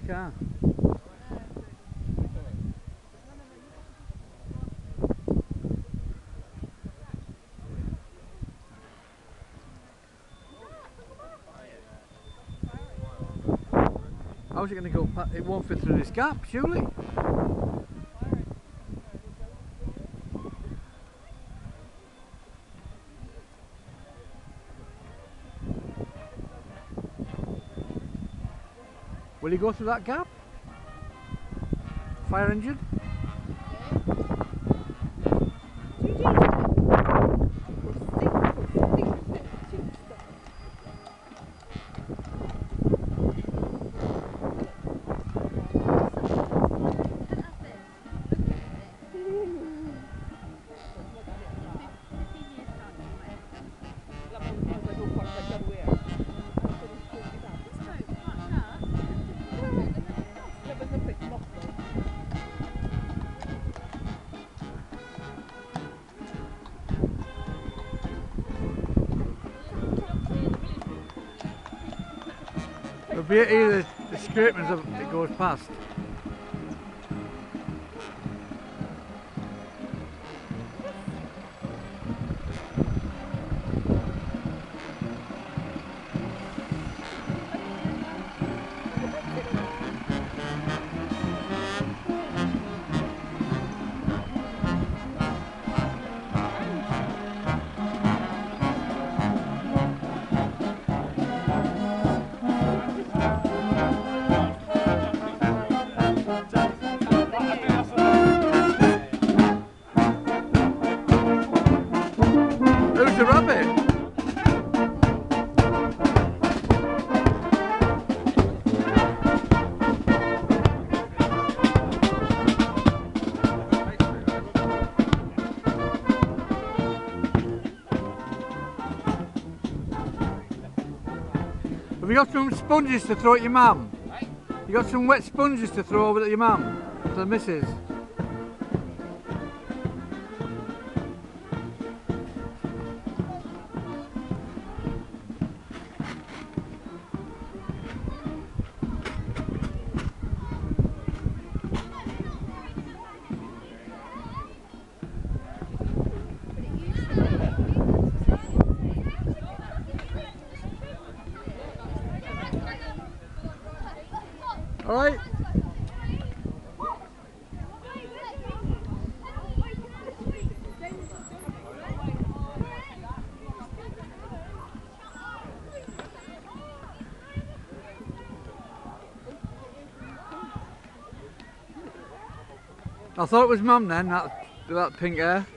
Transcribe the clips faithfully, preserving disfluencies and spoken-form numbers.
car. How's it going to go? It won't fit through this gap, surely. Will he go through that gap? Fire engine? The beauty of the, the scrapings of it goes past. Who's the rabbit? Have you got some sponges to throw at your mum? You got some wet sponges to throw over at your mum? To the missus? All right. I thought it was Mum then, that, that pink hair.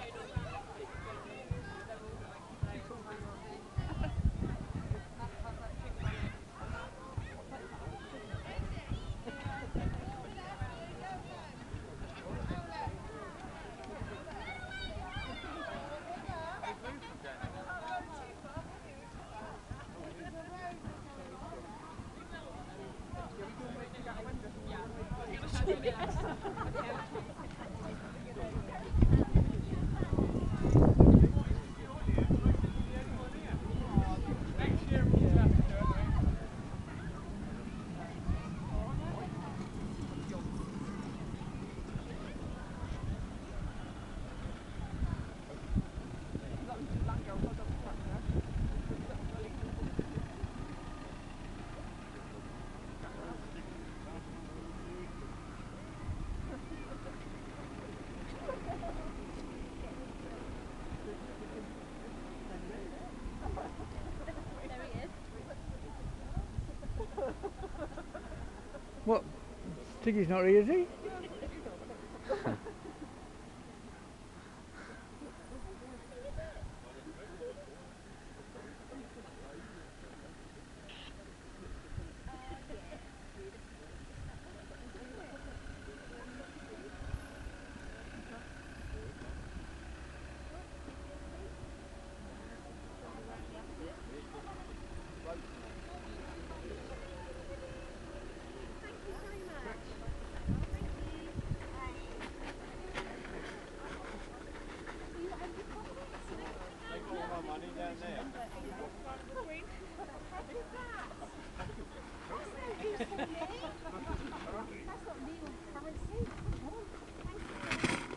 What? Tiggy's not here, is he?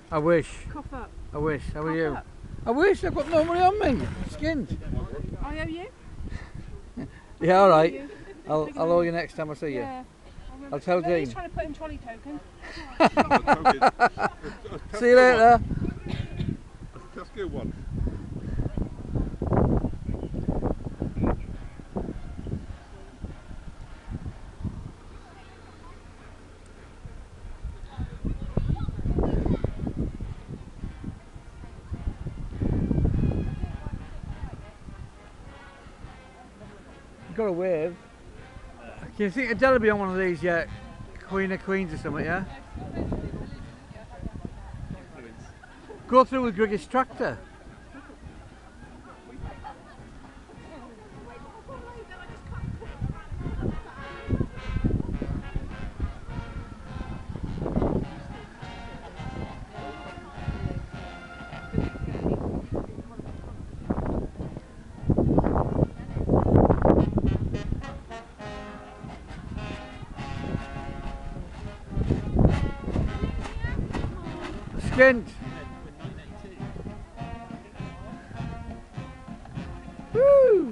I wish. Cough up. I wish. How are Cough you? up. I wish. I've got no money on me. Skinned. I owe you? Yeah, all right. You. I'll, I'll owe you next time I see you. Yeah. I'll tell He's Dean. trying to put in trolley token. See you later. Just get one. You've got a wave. Can you think Adele will be on one of these yet? Queen of Queens or something, yeah? Go through with Griggy's tractor. Skint. Woo!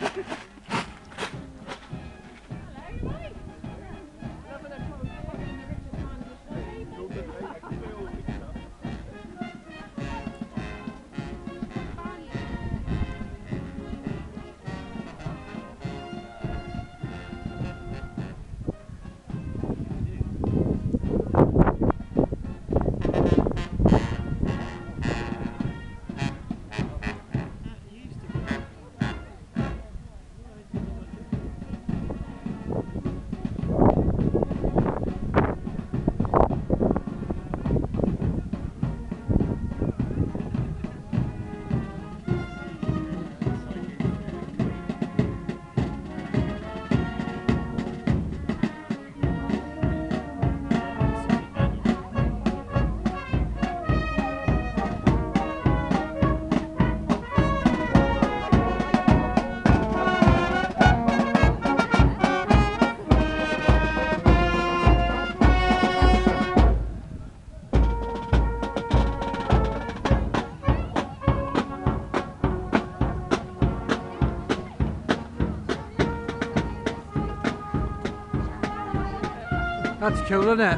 That's cool, isn't it?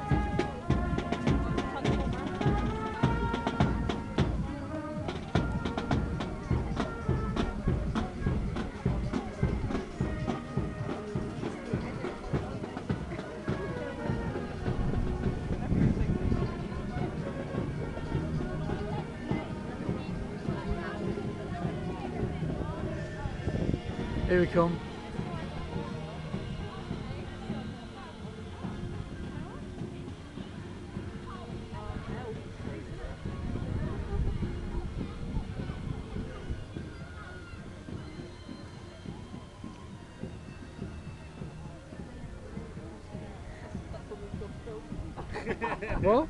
Here we come. What?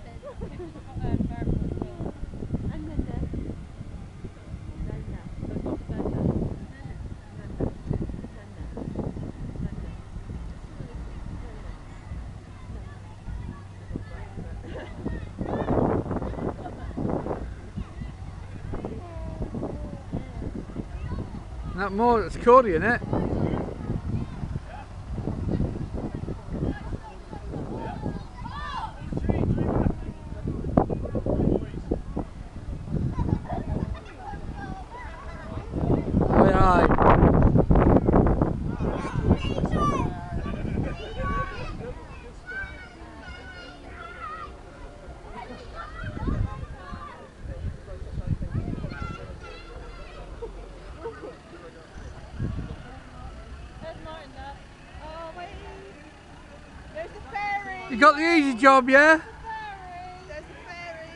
That more, it's Cody, isn't it? You got the easy job, yeah? There's the ferry.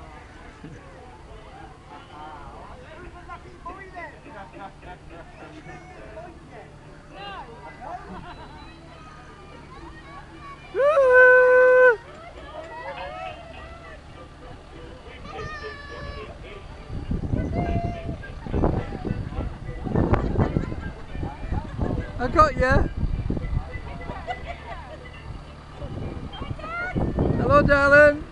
I got you. Hello, darling.